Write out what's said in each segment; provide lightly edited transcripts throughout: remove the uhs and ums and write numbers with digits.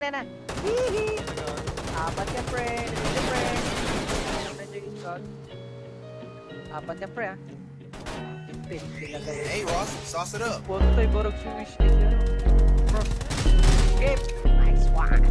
yan na. Hihi! Apat yan, pre. Nandiyan, pre. Nandiyan yung scout. Apat yan, pre, ha. Hey, Ross, sauce it up. Huwag tayo borog si Wish. Skip! Nice one!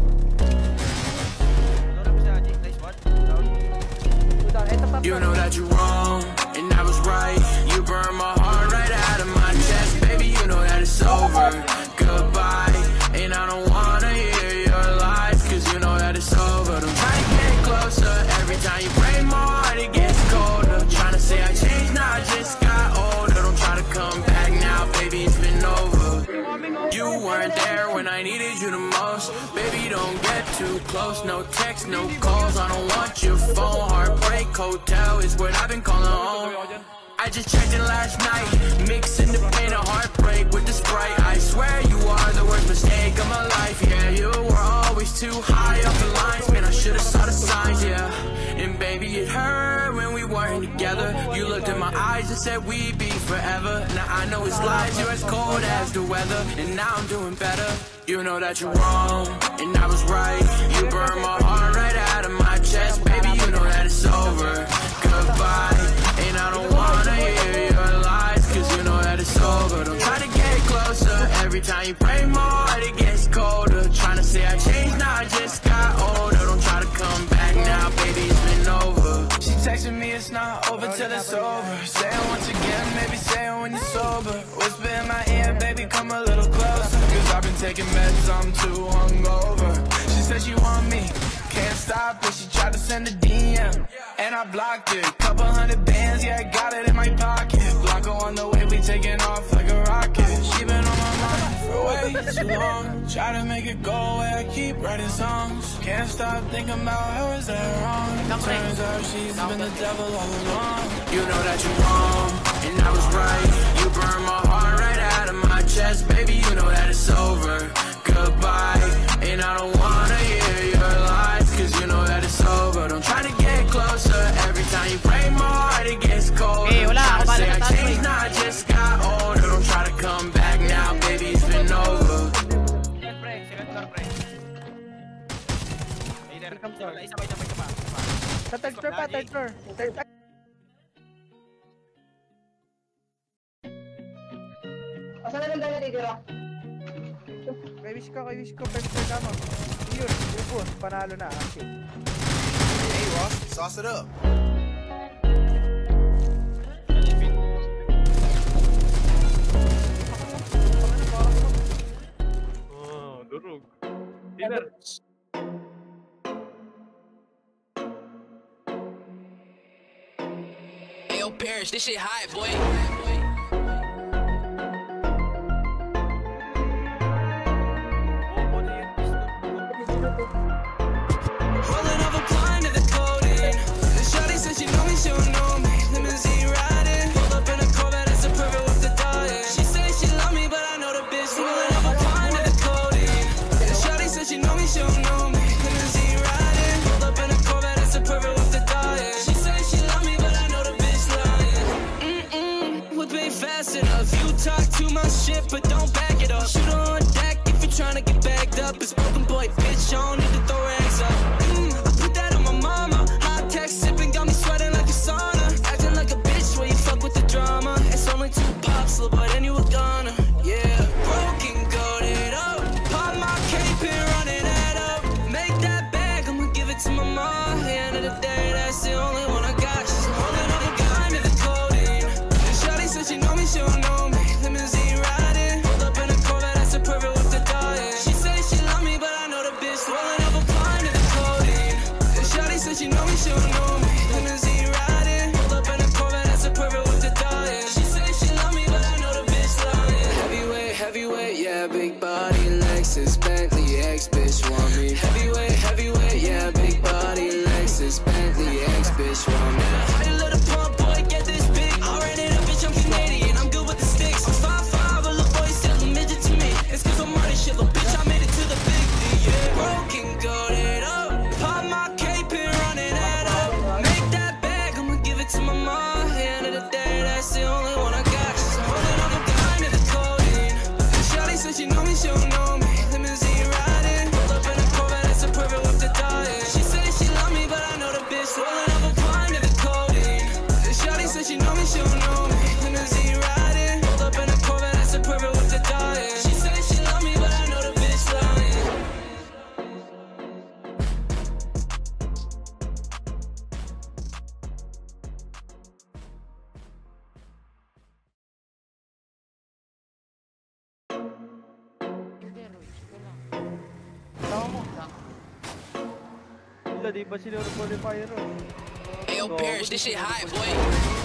You know that you're wrong, and I was right. You burned my heart right out of my chest. Baby, you know that it's over. Goodbye, and I don't wanna hear your lies, cause you know that it's over. Don't try to get closer. Every time you break my heart, it gets colder. Trying to say I changed, nah, I just got older. Don't try to come back now, baby, it's been over. You weren't there when I needed you the most. Baby, don't get too close. No text, no calls. I don't want your phone. Heartbreak hotel is what I've been calling home. I just checked it last night. Mixing the pain of heartbreak with the Sprite. I swear you are the worst mistake of my life. Yeah, you were always too high up the lines. Man, I should've saw the signs, yeah. And baby, it hurt when we weren't together. You looked in my eyes and said we'd be forever. Now I know it's lies, you're as cold as the weather. And now I'm doing better. You know that you're wrong, and I was right. You burned my heart right out of my chest. Baby, you know that it's over. Goodbye, and I don't wanna hear your lies, cause you know that it's over. Don't try to get closer. Every time you break my heart, it gets colder. Trying to say I changed, nah, I just got older. Don't try to come back now, baby, it's been over. She texted me, it's not over till it's over. Say it once again, maybe say it when you're sober. Whisper in my ear, baby, come a little closer, cause I've been taking meds, I'm too hungover. She said she want me, can't stop it. She tried to send a DM, and I blocked it. Couple hundred bands, yeah, I got it in my pocket. Blanco on the way, we taking off like a rocket. She been on my mind for way too long. Try to make it go away, I keep writing songs. Can't stop thinking about her, is that wrong? Turns out she's been the devil all along. You know that you're wrong, and I was right. You burned my heart right out of my chest. Baby, you know that it's over. Goodbye, and I don't wanna hear your lies, cause you know that it's over. Don't try to get closer. Every time you break my heart, it gets colder. Try to say I changed, nah, I just got older. Don't try to come back now, baby, it's been over. Sa third floor pa, third floor. Asan na lang tayo natitira? Kay wish ko, first floor ka mo. Yun, panalo na. Okay. Hey, Ross, sauce it up. Oh, durug. Dinner. Hey, yo, Parrish, this shit hot, boy. Rolling up a blind to the codeine. The shawty said she know me, she don't know me. Limousine riding, pulled up in a Corvette, it's a perfect with the dying. She say she love me, but I know the bitch. Rolling up a blind to the codeine. The shawty said she know me, she don't know me. Limousine riding, pulled up in a Corvette, it's a perfect with the dying. She say she love me, but I know the bitch lying. Whip ain't fast enough. You talk too much shit, but don't back it up. Shoot her on deck if you're trying to get bagged up. It's broken boy, bitch, I don't need to throw rags up. I put that on my mama. Hot tech sipping, got me sweating like a sauna. Acting like a bitch when you fuck with the drama. It's only 2 pops, little boy, then you were gonna. Yeah, broken, goated up. Pop my cape and run it up. Make that bag, I'ma give it to my mom. At the end of the day, that's the only one I got. She's holding on the gun to the codeine. And shawty said she know me, she don't know me. Limousine riding, pulled up in a Corvette, that's a perfect with the dying. She say she love me, but I know the bitch. Rolling up a blind to the codeine. And shawty said she know me, she don't know me. Limousine riding, pulled up in a Corvette, that's a perfect with the dying. She say she love me, but I know the bitch lying. Heavyweight, heavyweight, yeah, big body, Lexus, Bentley, ex-bitch want me. Heavyweight, yeah, big body, Lexus, Bentley, ex-bitch want me. Hey, little pump boy, get this big. I ran it up, bitch, I'm Canadian, I'm good with the sticks. I'm 5'5", a little boy still a midget to me. It's cause I'm running shit, little bitch, I made it to the big D, yeah. Broken, goated up, pop my cape and run it up. Make that bag, I'ma give it to my mom. At the end of the day, that's the only one I got. She's holding on the gun to the codeine. And shawty said she know me, she don't know me. Limousine riding, pulled Wala, di pa sila purifier. Ayo, Parrish, this shit hot, boy.